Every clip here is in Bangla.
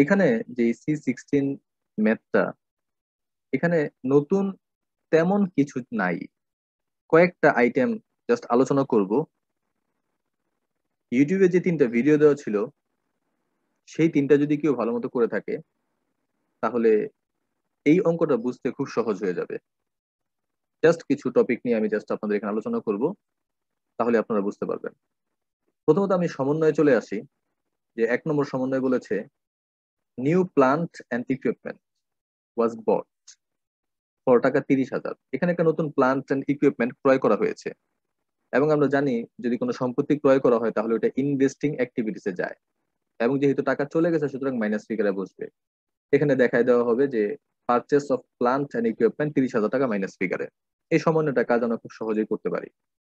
এখানে যে C16 ম্যাথটা, এখানে নতুন তেমন কিছু নাই। কয়েকটা আইটেম জাস্ট আলোচনা করব। ইউটিউবে যে তিনটা ভিডিও দেওয়া ছিল, সেই তিনটা যদি কেউ ভালো মতো করে থাকে, তাহলে এই অঙ্কটা বুঝতে খুব সহজ হয়ে যাবে। জাস্ট কিছু টপিক নিয়ে আমি জাস্ট আপনাদের এখানে আলোচনা করব, তাহলে আপনারা বুঝতে পারবেন। প্রথমত আমি সমন্বয়ে চলে আসি। যে 1 নম্বর সমন্বয় বলেছে, new plant and equipment was bought for টাকা 30,000। এখানে একটা নতুন প্লান্ট অ্যান্ড ইকুইপমেন্ট ক্রয় করা হয়েছে। এবং আমরা জানি, যদি কোনো সম্পত্তি ক্রয় করা হয় তাহলে ওটা ইনভেস্টিং অ্যাক্টিভিটিসে যায়। এবং যেহেতু টাকা চলে গেছে, সুতরাং মাইনাস ফিগারে বসবে। এখানে দেখায় দেওয়া হবে যে purchase of plant and equipment 30,000 টাকা মাইনাস ফিগারে। এই সমন্বয়টা কাজ আমরা খুব সহজেই করতে পারি।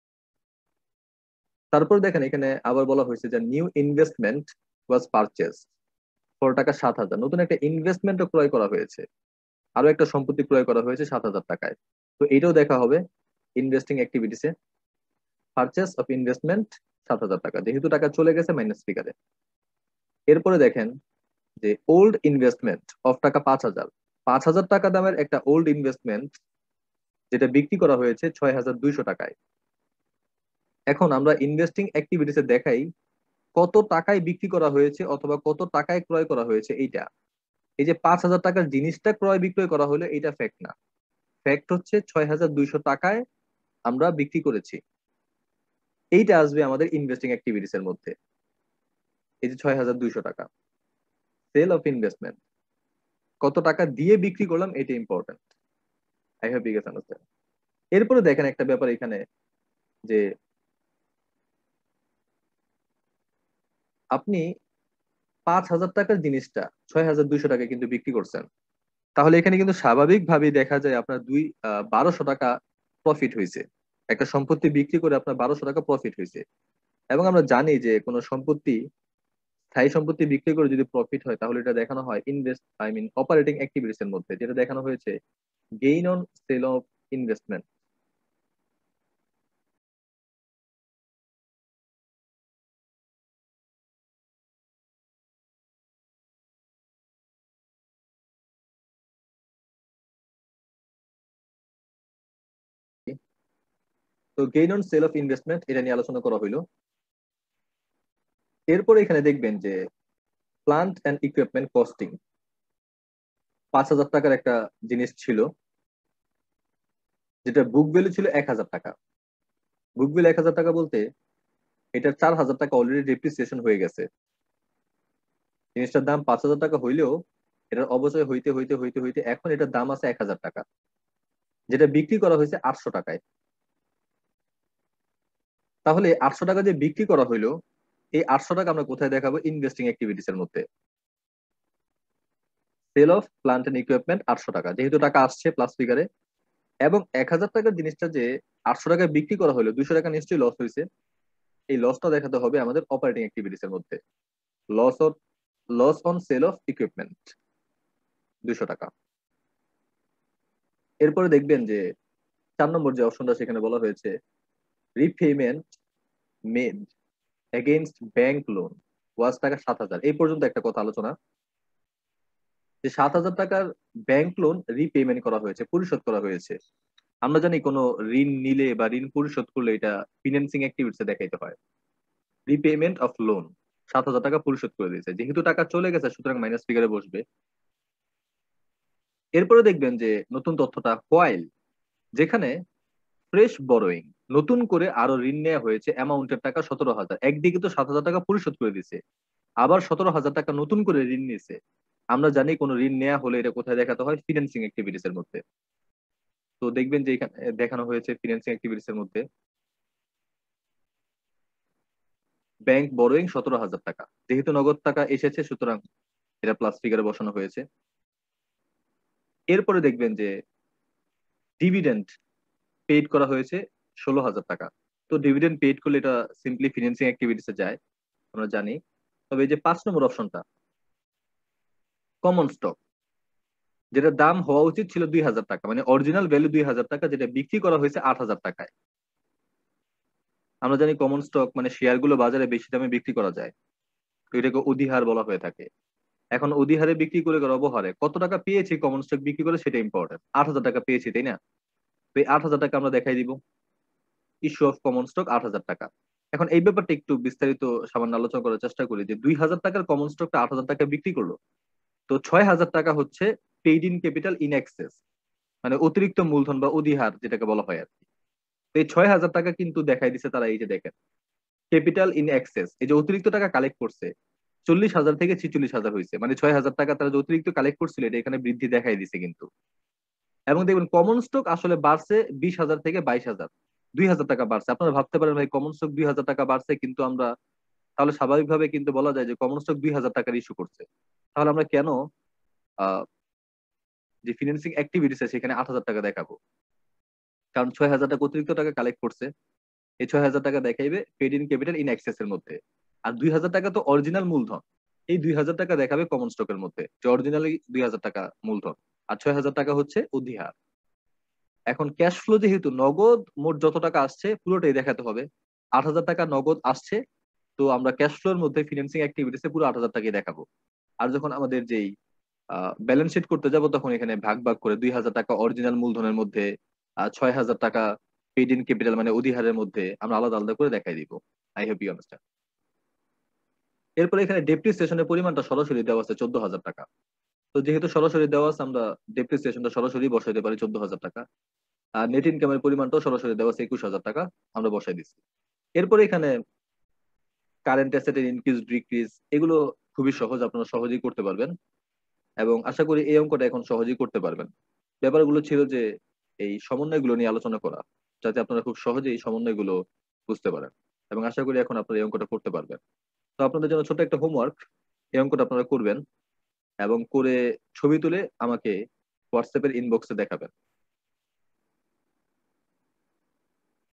তারপর দেখেন, এখানে আবার বলা হয়েছে যে new investment was purchase for টাকা 7,000। নতুন একটা ইনভেস্টমেন্টও ক্রয় করা হয়েছে, আরো একটা সম্পত্তি ক্রয় করা হয়েছে 7,000 টাকায়। তো এটাও দেখা হবে ইনভেস্টিং অ্যাক্টিভিটিসে। পারচেস অফ ইনভেস্টমেন্ট 7,000 টাকা, যেহেতু টাকা চলে গেছে মাইনাস ফিগারে। এরপরে দেখেন যে ওল্ড ইনভেস্টমেন্ট অফ টাকা 5,000। 5,000 টাকা দামের একটা ওল্ড ইনভেস্টমেন্ট, যেটা বিক্রি করা হয়েছে 6,200 টাকায়। এখন আমরা ইনভেস্টিং অ্যাক্টিভিটিসে দেখাই কত টাকায় বিক্রি করা হয়েছে অথবা কত টাকায় ক্রয় করা হয়েছে। এইটা, এই যে 5,000 টাকার জিনিসটা ক্রয় বিক্রয় করা হলো, এটা ফ্যাক্ট না। ফ্যাক্ট হচ্ছে 6,200 টাকায় আমরা বিক্রি করেছি। এইটা আসবে আমাদের ইনভেস্টিং অ্যাক্টিভিটিস এর মধ্যে। এই যে 6,200 টাকা সেল অফ ইনভেস্টমেন্ট, কত টাকা দিয়ে বিক্রি করলাম, এটা important. I hope you guess understand. এরপরে দেখেন একটা ব্যাপার এখানে, যে আপনি 5,000 টাকার জিনিসটা 6,200 টাকায় কিন্তু বিক্রি করছেন। তাহলে এখানে কিন্তু স্বাভাবিকভাবেই দেখা যায় আপনার 1,200 টাকা প্রফিট হয়েছে। একটা সম্পত্তি বিক্রি করে আপনার 1,200 টাকা প্রফিট হয়েছে। এবং আমরা জানি যে কোনো সম্পত্তি, স্থায়ী সম্পত্তি বিক্রি করে যদি প্রফিট হয়, তাহলে এটা দেখানো হয় অপারেটিং অ্যাক্টিভিটিস এর মধ্যে, যেটা দেখানো হয়েছে gain on sale of investment. তো gain on sale of investment এটা নিয়ে আলোচনা করা হইলো। এরপরে এখানে দেখবেন যে প্লান্ট অ্যান্ড ইকুইপমেন্ট কস্টিং। 5,000 টাকার একটা জিনিস ছিল, যেটা বুক ভ্যালু ছিল 1,000 টাকা। বুক ভ্যালু 1,000 টাকা বলতে এটার 4,000 টাকা অলরেডি ডেপ্রিসিয়েশন হয়ে গেছে। জিনিসটার দাম 5,000 টাকা হইলেও এটার অবচয় হইতে হইতে হইতে হইতে এখন এটার দাম আছে 1,000 টাকা, যেটা বিক্রি করা হয়েছে 800 টাকায়। তাহলে 800 টাকা যে বিক্রি করা হইলো, এই 800 টাকা আমরা কোথায় দেখাবো? ইনভেস্টিং অ্যাক্টিভিটিস এর মধ্যে। Sale of plant and equipment 800 টাকা, যেহেতু টাকা আসছে প্লাস ফিগারে। এবং 1,000 টাকার জিনিসটা যে 800 টাকায় বিক্রি করা হলো, 200 টাকা নিশ্চয়ই লস হয়েছে। এই লসটা দেখাতে হবে আমাদের অপারেটিং অ্যাক্টিভিটিস এর মধ্যে। Loss of loss on sale of equipment 200 টাকা। এরপরে দেখবেন যে 4 নম্বর যে অপশনটা, সেখানে বলা হয়েছে repayment made against bank loan was টাকা 7,000। এই পর্যন্ত একটা কথা আলোচনা, যে 7,000 টাকার ব্যাংক লোন রিপেমেন্ট করা হয়েছে, পরিশোধ করা হয়েছে। আমরা জানি কোনো ঋণ নিলে বা ঋণ পরিশোধ করলে এটা ফিন্যান্সিং অ্যাক্টিভিটিস দেখাইতে হয়। রিপেমেন্ট অফ লোন, 7,000 টাকা পরিশোধ করে দিয়েছে, যেহেতু টাকা চলে গেছে সুতরাং মাইনাস ফিগারে বসবে। এরপরে দেখবেন যে নতুন তথ্যটা হোয়াইল, যেখানে ফ্রেশ বরোয়িং, নতুন করে আরো ঋণ নেওয়া হয়েছে অ্যামাউন্টের টাকা 17,000। একদিকে তো 7,000 টাকা পরিশোধ করে দিছে, আবার 17,000 টাকা নতুন করে ঋণ নিছে। আমরা জানি কোনো ঋণ নেওয়া হলে এটা কোথায় দেখাতে হয়? ফিন্যান্সিং অ্যাক্টিভিটিস এর মধ্যে। তো দেখবেন যে এখানে দেখানো হয়েছে ফিন্যান্সিং অ্যাক্টিভিটিস এর মধ্যে ব্যাংক বরোয়িং 17,000 টাকা, যেহেতু নগদ টাকা এসেছে সুতরাং এটা প্লাস ফিগারে বসানো হয়েছে। এরপরে দেখবেন যে ডিভিডেন্ড পেইড করা হয়েছে 16,000 টাকা। তো ডিভিডেন্ড পেইড করলে এটা সিম্পলি ফিন্যান্সিং অ্যাক্টিভিটিসে যায়, আমরা জানি। তবে এই যে 5 নম্বর অপশনটা, কমন স্টক, যেটা দাম হওয়া উচিত ছিল 2,000 টাকা, মানে অরিজিনাল ভ্যালু 2,000 টাকা, যেটা বিক্রি করা হয়েছে 8,000 টাকায়। আমরা জানি কমন স্টক মানে শেয়ার গুলো বাজারে বেশি দামে বিক্রি করা যায়, তো এটাকে অধিহার বলা হয়ে থাকে। এখন অধিহারে বিক্রি করে অবহারে কত টাকা পেয়েছি কমন স্টক বিক্রি করে সেটা ইম্পর্টেন্ট। 8,000 টাকা পেয়েছি, তাই না? তো এই 8,000 টাকা আমরা দেখাই দিব, ইস্যু অফ কমন স্টক 8,000 টাকা। এখন এই ব্যাপারটা একটু বিস্তারিত সামান্য আলোচনা করার চেষ্টা করি যে 2,000 টাকার কমন স্টকটা 8,000 টাকা বিক্রি করলো, তো 6,000 টাকা হচ্ছে paid in capital in excess, মানে অতিরিক্ত মূলধন বা অধিহার যেটাকে বলা হয় আর কি। তো এই 6,000 টাকা কিন্তু দেখাই দিছে তারা, এই যে দেখেন ক্যাপিটাল ইন এক্সেস, এই যে অতিরিক্ত টাকা কালেক্ট করছে 40,000 থেকে 46,000 হয়েছে, মানে 6,000 টাকা তারা যে অতিরিক্ত কালেক্ট করছিল এটা এখানে বৃদ্ধি দেখাই দিছে কিন্তু। এবং দেখবেন কমন স্টক আসলে বাড়ছে 20,000 থেকে 22,000, 2,000 টাকা বাড়ছে। আপনারা ভাবতে পারেন ভাই কমন স্টক 2,000 টাকা বাড়ছে, কিন্তু আমরা তাহলে স্বাভাবিকভাবে কিন্তু বলা যায় যে কমন স্টক 2,000 টাকার ইস্যু করছে। তাহলে আমরা কেন আহ যে ফিনান্সিং অ্যাক্টিভিটিস আছে সেখানে 8,000 টাকা দেখাবো? কারণ 6,000 টাকা অতিরিক্ত টাকা কালেক্ট করছে, এই 6,000 টাকা দেখাইবে paid in capital in excess এর মধ্যে। আর 2,000 টাকা তো অরিজিনাল মূলধন, এই 2,000 টাকা দেখাবে কমন স্টকের মধ্যে, যে অরিজিনালি 2,000 টাকা মূলধন, আর 6,000 টাকা হচ্ছে অধিহার। এখন ক্যাশ ফ্লো যেহেতু নগদ মোট যত টাকা আসছে পুরোটাই দেখাতে হবে। 8,000 টাকা নগদ আসছে, তো আমরা ক্যাশ ফ্লোর মধ্যে ফিনান্সিং অ্যাক্টিভিটিসে পুরো 8,000 টাকাই দেখাবো। আর যখন আমাদের যেই ব্যালেন্স শিট করতে যাব তখন এখানে ভাগ ভাগ করে 2,000 টাকা অরিজিনাল মূলধনের মধ্যে, 6,000 টাকা পেড ইন ক্যাপিটাল মানে অধিহারের মধ্যে আমরা আলাদা আলাদা করে দেখাই দিব। I hope you understand. এরপরে এখানে ডেপ্রিসিয়েশনের পরিমাণটা সরাসরি দেওয়া আছে 14,000 টাকা। তো যেহেতু সরাসরি দেওয়া আছে আমরা ডেপ্রিসিয়েশনটা সরাসরি বসাইতে পারি 14,000 টাকা। আর নেট ইনকামের পরিমাণটাও সরাসরি দেওয়া আছে 21,000 টাকা, আমরা বসাই দিচ্ছি। এরপরে এখানে কারেন্ট অ্যাসেটের ইনক্রিজ ডিক্রিজ এগুলো খুবই সহজ, আপনারা সহজেই করতে পারবেন, এবং আশা করি এই অঙ্কটা এখন সহজেই করতে পারবেন। ব্যাপারগুলো ছিল যে এই সমন্বয়গুলো নিয়ে আলোচনা করা, যাতে আপনারা খুব সহজেই এই সমন্বয়গুলো বুঝতে পারেন, এবং আশা করি এখন আপনারা এই অঙ্কটা করতে পারবেন। তো আপনাদের জন্য ছোট একটা হোমওয়ার্ক, এই অঙ্কটা আপনারা করবেন এবং করে ছবি তুলে আমাকে হোয়াটসঅ্যাপের ইনবক্সে দেখাবেন।